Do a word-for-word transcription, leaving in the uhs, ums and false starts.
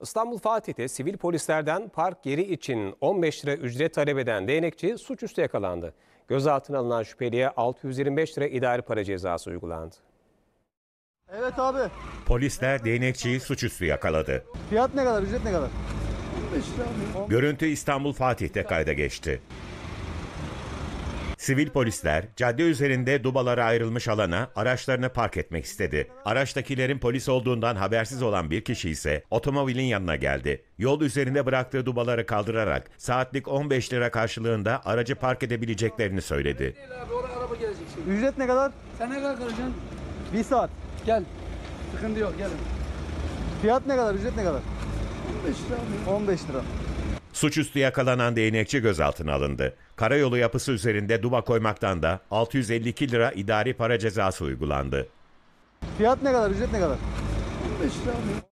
İstanbul Fatih'te sivil polislerden park yeri için on beş lira ücret talep eden değnekçi suçüstü yakalandı. Gözaltına alınan şüpheliye altı yüz yirmi beş lira idari para cezası uygulandı. Evet abi. Polisler değnekçiyi suçüstü yakaladı. Fiyat ne kadar? Ücret ne kadar? Görüntü İstanbul Fatih'te kayda geçti. Sivil polisler cadde üzerinde dubalara ayrılmış alana araçlarını park etmek istedi. Araçtakilerin polis olduğundan habersiz olan bir kişi ise otomobilin yanına geldi. Yol üzerinde bıraktığı dubaları kaldırarak saatlik on beş lira karşılığında aracı park edebileceklerini söyledi. Abi oraya araba gelecek şimdi. Ücret ne kadar? Sen ne kadar kalacaksın? Bir saat. Gel. Sıkıntı yok gelin. Fiyat ne kadar? Ücret ne kadar? on beş lira abi. on beş lira. Suçüstü yakalanan değnekçi gözaltına alındı. Karayolu yapısı üzerinde duba koymaktan da altı yüz elli iki lira idari para cezası uygulandı. Fiyat ne kadar? Ücret ne kadar? on beş lira abi.